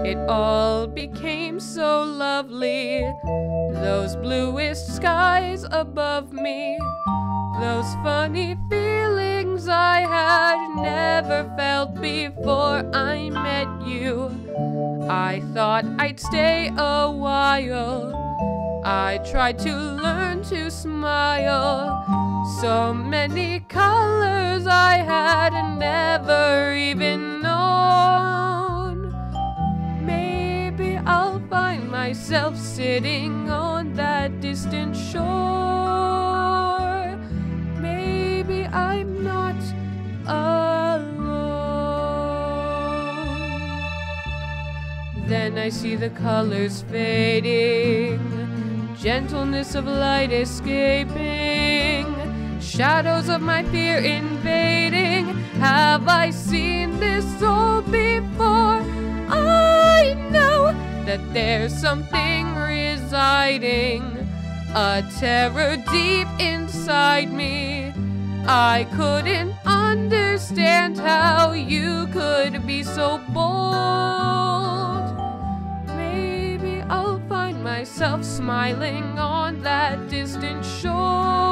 it all became so lovely. Those bluest skies above me, those funny feelings I had never felt before I met you. I thought I'd stay a while, I tried to learn to smile. So many colors I had never even known. Maybe I'll find myself sitting on that distant shore. Maybe I'm not alone. Then I see the colors fading, gentleness of light escaping, shadows of my fear invading. Have I seen this all before? I know that there's something residing, a terror deep inside me. I couldn't understand how you could be so bold. Maybe I'll find myself smiling on that distant shore.